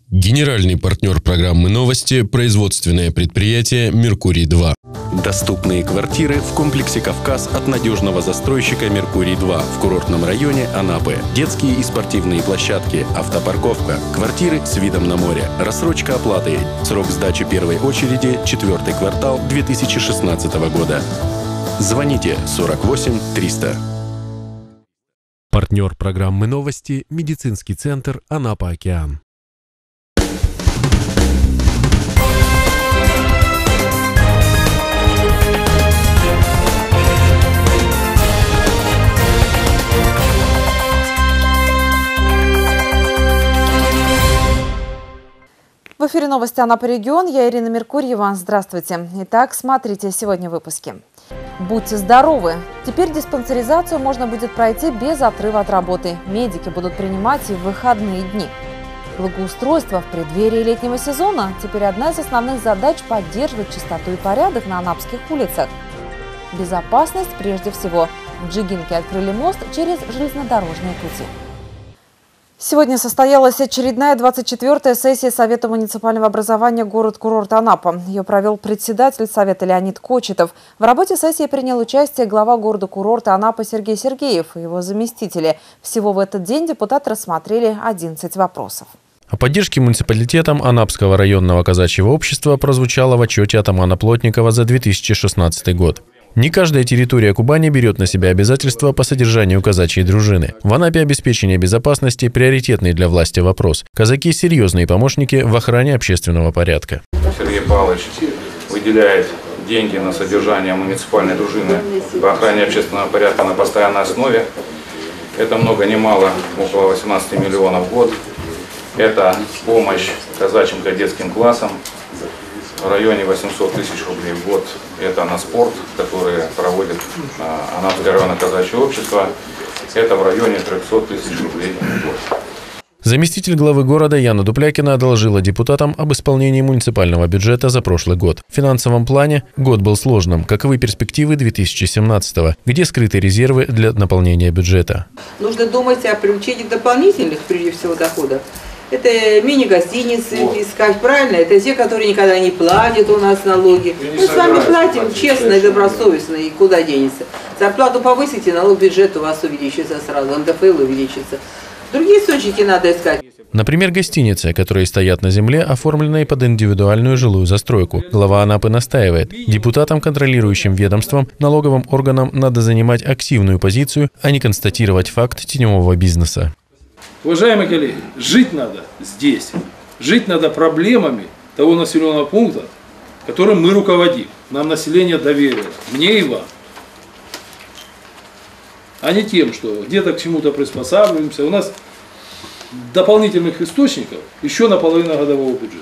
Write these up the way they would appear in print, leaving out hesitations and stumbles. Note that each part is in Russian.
Генеральный партнер программы «Новости» – производственное предприятие «Меркурий-2». Доступные квартиры в комплексе «Кавказ» от надежного застройщика «Меркурий-2» в курортном районе Анапы. Детские и спортивные площадки, автопарковка, квартиры с видом на море, рассрочка оплаты. Срок сдачи первой очереди – 4-й квартал 2016 года. Звоните 48 300. Партнер программы «Новости» – медицинский центр «Анапа-Океан». В эфире новости Анапа регион. Я Ирина Меркурьева. Здравствуйте. Итак, смотрите сегодня в выпуске. Будьте здоровы! Теперь диспансеризацию можно будет пройти без отрыва от работы. Медики будут принимать и в выходные дни. Благоустройство в преддверии летнего сезона. Теперь одна из основных задач – поддерживать чистоту и порядок на анапских улицах. Безопасность прежде всего. В Джигинке открыли мост через железнодорожные пути. Сегодня состоялась очередная 24-я сессия Совета муниципального образования город-курорт Анапа. Ее провел председатель Совета Леонид Кочетов. В работе сессии принял участие глава города-курорта Анапа Сергей Сергеев и его заместители. Всего в этот день депутаты рассмотрели 11 вопросов. О поддержке муниципалитетом Анапского районного казачьего общества прозвучало в отчете атамана Плотникова за 2016 год. Не каждая территория Кубани берет на себя обязательства по содержанию казачьей дружины. В Анапе обеспечение безопасности – приоритетный для власти вопрос. Казаки – серьезные помощники в охране общественного порядка. Сергей Павлович выделяет деньги на содержание муниципальной дружины по охране общественного порядка на постоянной основе. Это много ни мало, около 18 миллионов в год. Это помощь казачьим кадетским классам. В районе 800 тысяч рублей в год это на спорт, который проводит Анапское районное казачье общество. Это в районе 300 тысяч рублей в год. Заместитель главы города Яна Дуплякина доложила депутатам об исполнении муниципального бюджета за прошлый год. В финансовом плане год был сложным, каковы перспективы 2017-го, где скрыты резервы для наполнения бюджета. Нужно думать о привлечении дополнительных, прежде всего, доходов. Это мини-гостиницы искать, правильно? Это те, которые никогда не платят у нас налоги. Мы с вами платим честно и добросовестно, и куда денется. Зарплату повысите, налог бюджет у вас увеличится сразу, НДФЛ увеличится. Другие источники надо искать. Например, гостиницы, которые стоят на земле, оформленные под индивидуальную жилую застройку. Глава Анапы настаивает, депутатам, контролирующим ведомством, налоговым органам надо занимать активную позицию, а не констатировать факт теневого бизнеса. Уважаемые коллеги, жить надо здесь. Жить надо проблемами того населенного пункта, которым мы руководим. Нам население доверило, мне и вам. А не тем, что где-то к чему-то приспосабливаемся. У нас дополнительных источников еще на половину годового бюджета.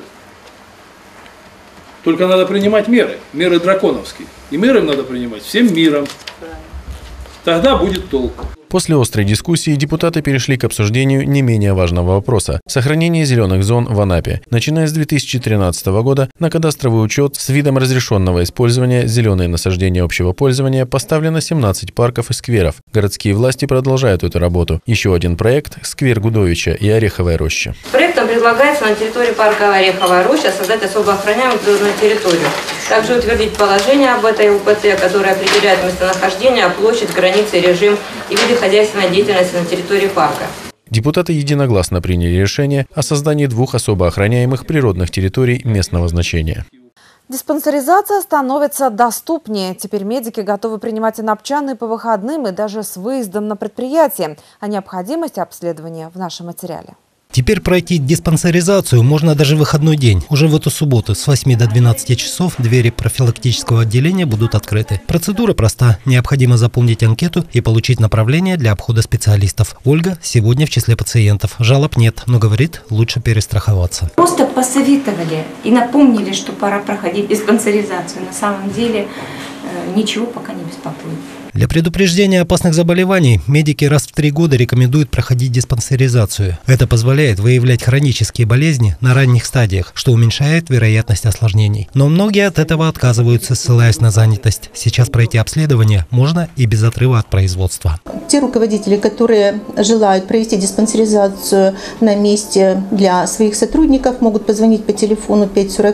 Только надо принимать меры, меры драконовские. И меры надо принимать всем миром. Тогда будет толк. После острой дискуссии депутаты перешли к обсуждению не менее важного вопроса – сохранения зеленых зон в Анапе. Начиная с 2013 года на кадастровый учет с видом разрешенного использования зеленые насаждения общего пользования поставлено 17 парков и скверов. Городские власти продолжают эту работу. Еще один проект – сквер Гудовича и Ореховая роща. Проектом предлагается на территории парка Ореховая роща создать особо охраняемую природную территорию. Также утвердить положение об этой УПТ, которое определяет местонахождение, площадь, границы, режим и виды хозяйственной деятельности на территории парка. Депутаты единогласно приняли решение о создании 2 особо охраняемых природных территорий местного значения. Диспансеризация становится доступнее. Теперь медики готовы принимать анапчан и по выходным, и даже с выездом на предприятие. О необходимости обследования в нашем материале. Теперь пройти диспансеризацию можно даже в выходной день. Уже в эту субботу с 8 до 12 часов двери профилактического отделения будут открыты. Процедура проста. Необходимо заполнить анкету и получить направление для обхода специалистов. Ольга сегодня в числе пациентов. Жалоб нет, но говорит, лучше перестраховаться. Просто посоветовали и напомнили, что пора проходить диспансеризацию. На самом деле ничего пока не беспокоит. Для предупреждения опасных заболеваний медики раз в 3 года рекомендуют проходить диспансеризацию. Это позволяет выявлять хронические болезни на ранних стадиях, что уменьшает вероятность осложнений. Но многие от этого отказываются, ссылаясь на занятость. Сейчас пройти обследование можно и без отрыва от производства. Те руководители, которые желают провести диспансеризацию на месте для своих сотрудников, могут позвонить по телефону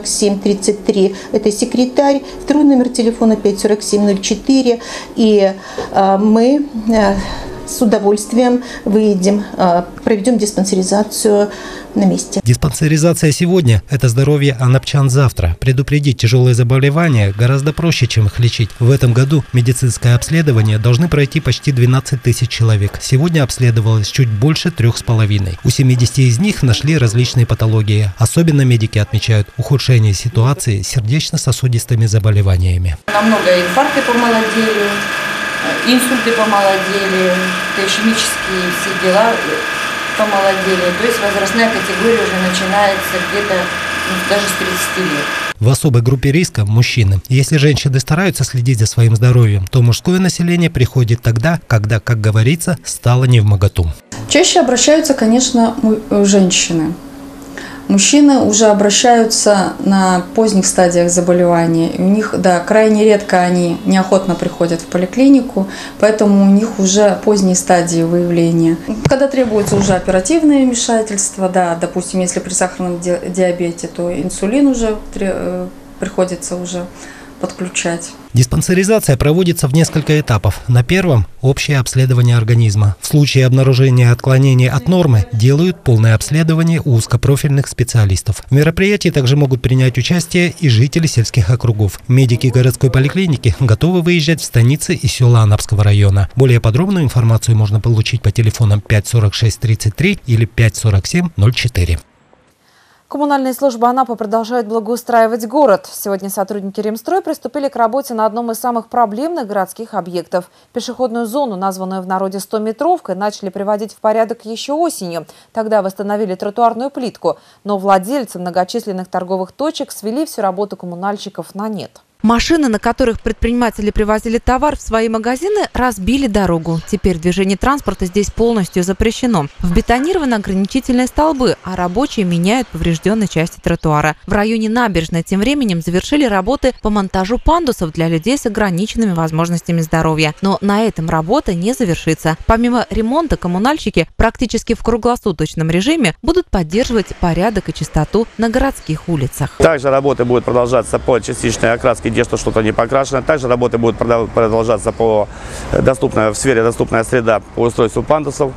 547-33, это секретарь, второй номер телефона 547-04, и мы с удовольствием выйдем, проведем диспансеризацию на месте. Диспансеризация сегодня – это здоровье анапчан завтра. Предупредить тяжелые заболевания гораздо проще, чем их лечить. В этом году медицинское обследование должны пройти почти 12 тысяч человек. Сегодня обследовалось чуть больше 3,5. У 70 из них нашли различные патологии. Особенно медики отмечают ухудшение ситуации с сердечно-сосудистыми заболеваниями. Намного инфаркты помолодели, инсульты помолодели, ишемические все дела помолодели. То есть возрастная категория уже начинается где-то даже с 30 лет. В особой группе риска – мужчины. Если женщины стараются следить за своим здоровьем, то мужское население приходит тогда, когда, как говорится, стало невмоготу. Чаще обращаются, конечно, женщины. Мужчины уже обращаются на поздних стадиях заболевания. И у них, да, крайне редко они неохотно приходят в поликлинику, поэтому у них уже поздние стадии выявления. Когда требуется уже оперативное вмешательство, да, допустим, если при сахарном диабете, то инсулин уже приходится уже подключать. Диспансеризация проводится в несколько этапов. На первом – общее обследование организма. В случае обнаружения отклонений от нормы делают полное обследование у узкопрофильных специалистов. В мероприятии также могут принять участие и жители сельских округов. Медики городской поликлиники готовы выезжать в станицы и села Анапского района. Более подробную информацию можно получить по телефонам 546-33 или 547-04. Коммунальные службы Анапы продолжают благоустраивать город. Сегодня сотрудники Ремстрой приступили к работе на одном из самых проблемных городских объектов. Пешеходную зону, названную в народе 100-метровкой, начали приводить в порядок еще осенью. Тогда восстановили тротуарную плитку. Но владельцы многочисленных торговых точек свели всю работу коммунальщиков на нет. Машины, на которых предприниматели привозили товар в свои магазины, разбили дорогу. Теперь движение транспорта здесь полностью запрещено. Вбетонированы ограничительные столбы, а рабочие меняют поврежденные части тротуара. В районе набережной тем временем завершили работы по монтажу пандусов для людей с ограниченными возможностями здоровья. Но на этом работа не завершится. Помимо ремонта, коммунальщики практически в круглосуточном режиме будут поддерживать порядок и чистоту на городских улицах. Также работы будут продолжаться по частичной окраске, где что-то не покрашено. Также работы будут продолжаться в сфере доступная среда по устройству пандусов.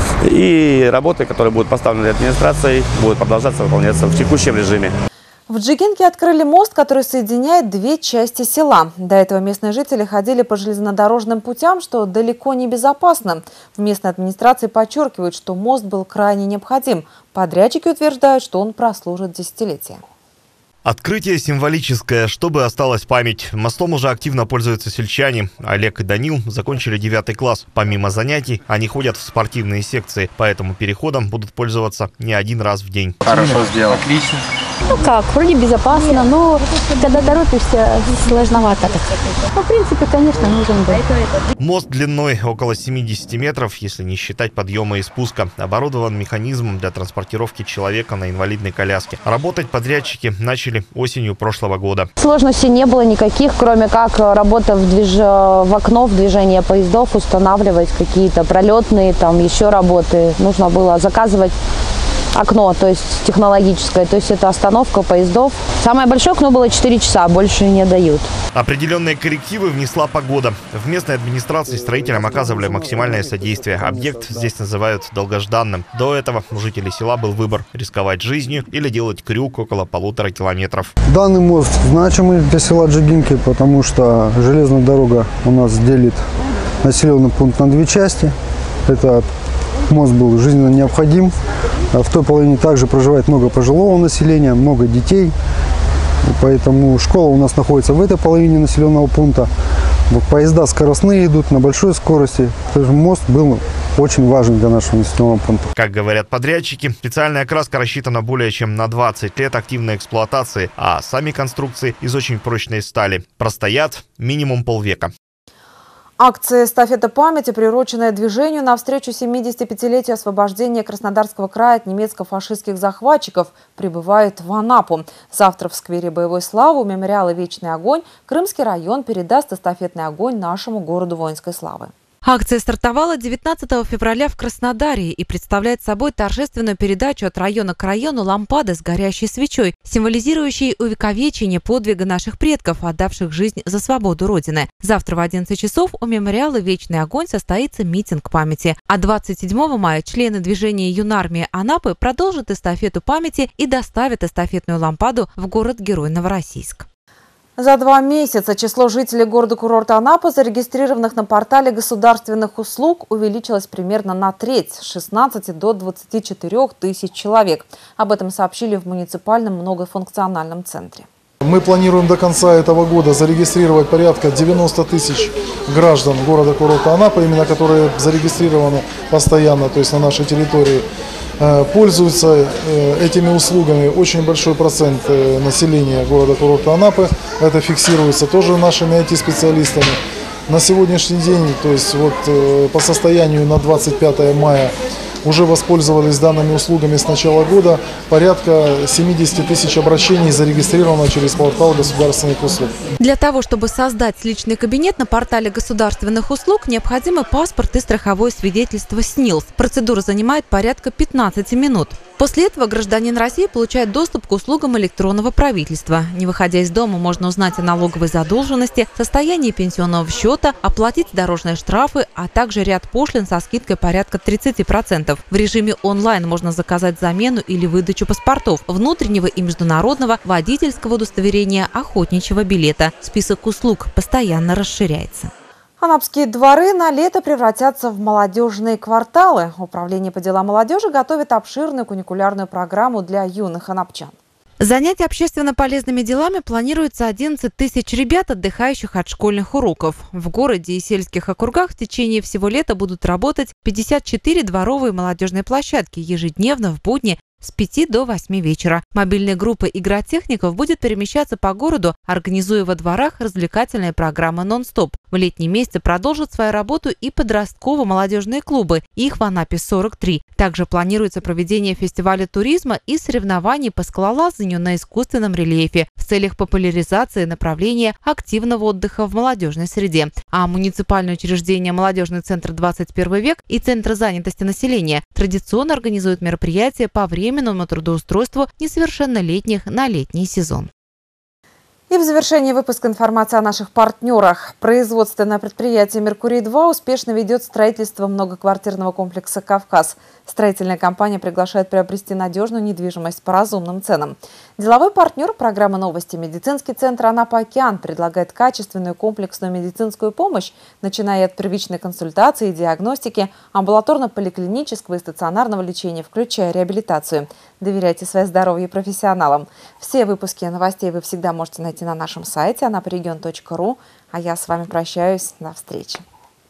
И работы, которые будут поставлены администрацией, будут продолжаться выполняться в текущем режиме. В Джигинке открыли мост, который соединяет две части села. До этого местные жители ходили по железнодорожным путям, что далеко не безопасно. В местной администрации подчеркивают, что мост был крайне необходим. Подрядчики утверждают, что он прослужит десятилетия. Открытие символическое, чтобы осталась память. Мостом уже активно пользуются сельчане. Олег и Данил закончили 9 класс. Помимо занятий, они ходят в спортивные секции, поэтому переходом будут пользоваться не один раз в день. Хорошо сделал. Отлично. Ну как, вроде безопасно, но когда торопишься, сложновато. Ну, в принципе, конечно, нужен был. Мост длиной около 70 метров, если не считать подъема и спуска. Оборудован механизмом для транспортировки человека на инвалидной коляске. Работать подрядчики начали осенью прошлого года. Сложностей не было никаких, кроме как работа в окно, в движение поездов, устанавливать какие-то пролетные, там еще работы. Нужно было заказывать окно, то есть технологическое, то есть это остановка поездов. Самое большое окно было 4 часа, больше не дают. Определенные коррективы внесла погода. В местной администрации строителям оказывали максимальное содействие. Объект здесь называют долгожданным. До этого у жителей села был выбор – рисковать жизнью или делать крюк около 1,5 километров. Данный мост значимый для села Джигинки, потому что железная дорога у нас делит населенный пункт на 2 части. Это мост был жизненно необходим. В той половине также проживает много пожилого населения, много детей. Поэтому школа у нас находится в этой половине населенного пункта. Поезда скоростные идут на большой скорости. Мост был очень важен для нашего населенного пункта. Как говорят подрядчики, специальная краска рассчитана более чем на 20 лет активной эксплуатации, а сами конструкции из очень прочной стали. Простоят минимум полвека. Акция «Эстафета памяти», приуроченная движению навстречу 75-летию освобождения Краснодарского края от немецко-фашистских захватчиков, прибывает в Анапу. Завтра в сквере Боевой славы у мемориала «Вечный огонь» Крымский район передаст эстафетный огонь нашему городу воинской славы. Акция стартовала 19 февраля в Краснодаре и представляет собой торжественную передачу от района к району лампады с горящей свечой, символизирующей увековечение подвига наших предков, отдавших жизнь за свободу Родины. Завтра в 11 часов у мемориала «Вечный огонь» состоится митинг памяти. А 27 мая члены движения юнармии Анапы продолжат эстафету памяти и доставят эстафетную лампаду в город-герой Новороссийск. За 2 месяца число жителей города-курорта Анапа, зарегистрированных на портале государственных услуг, увеличилось примерно на треть – с 16 до 24 тысяч человек. Об этом сообщили в муниципальном многофункциональном центре. Мы планируем до конца этого года зарегистрировать порядка 90 тысяч граждан города-курорта Анапа, именно которые зарегистрированы постоянно, то есть на нашей территории. Пользуются этими услугами очень большой процент населения города-курорта Анапы. Это фиксируется тоже нашими IT-специалистами. На сегодняшний день, то есть вот по состоянию на 25 мая, уже воспользовались данными услугами с начала года порядка 70 тысяч обращений, зарегистрировано через портал государственных услуг. Для того, чтобы создать личный кабинет на портале государственных услуг, необходимы паспорт и страховое свидетельство СНИЛС. Процедура занимает порядка 15 минут. После этого гражданин России получает доступ к услугам электронного правительства. Не выходя из дома, можно узнать о налоговой задолженности, состоянии пенсионного счета, оплатить дорожные штрафы, а также ряд пошлин со скидкой порядка 30%. В режиме онлайн можно заказать замену или выдачу паспортов, внутреннего и международного, водительского удостоверения, охотничьего билета. Список услуг постоянно расширяется. Анапские дворы на лето превратятся в молодежные кварталы. Управление по делам молодежи готовит обширную куникулярную программу для юных анапчан. Занятия общественно полезными делами планируется 11 тысяч ребят, отдыхающих от школьных уроков. В городе и сельских округах в течение всего лета будут работать 54 дворовые молодежные площадки ежедневно в будни с 5 до 8 вечера. Мобильная группа игротехников будет перемещаться по городу, организуя во дворах развлекательные программы «Нон-стоп». В летние месяцы продолжат свою работу и подростково-молодежные клубы. Их в Анапе 43. Также планируется проведение фестиваля туризма и соревнований по скалолазанию на искусственном рельефе в целях популяризации направления активного отдыха в молодежной среде. А муниципальное учреждение «Молодежный центр 21 век» и Центр занятости населения традиционно организуют мероприятия по временному трудоустройству несовершеннолетних на летний сезон. И в завершении выпуска информация о наших партнерах. Производственное предприятие «Меркурий-2» успешно ведет строительство многоквартирного комплекса «Кавказ». Строительная компания приглашает приобрести надежную недвижимость по разумным ценам. Деловой партнер программы «Новости» медицинский центр «Анапа-Океан» предлагает качественную комплексную медицинскую помощь, начиная от первичной консультации и диагностики, амбулаторно-поликлинического и стационарного лечения, включая реабилитацию. Доверяйте свое здоровье профессионалам. Все выпуски новостей вы всегда можете найти на нашем сайте anaparegion.ru. А я с вами прощаюсь. До встречи.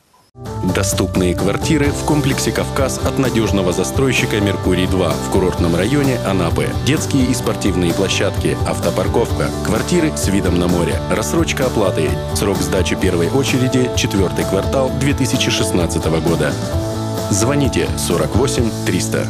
Доступные квартиры в комплексе «Кавказ» от надежного застройщика «Меркурий-2» в курортном районе Анапы. Детские и спортивные площадки, автопарковка, квартиры с видом на море, рассрочка оплаты. Срок сдачи первой очереди – 4-й квартал 2016 года. Звоните 48 300.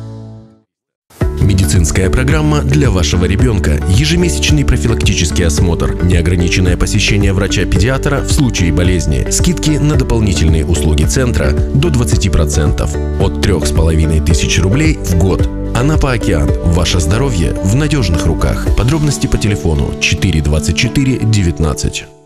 Медицинская программа для вашего ребенка. Ежемесячный профилактический осмотр. Неограниченное посещение врача-педиатра в случае болезни. Скидки на дополнительные услуги центра до 20%. От 3500 рублей в год. Анапа-Океан. Ваше здоровье в надежных руках. Подробности по телефону 4 24 19.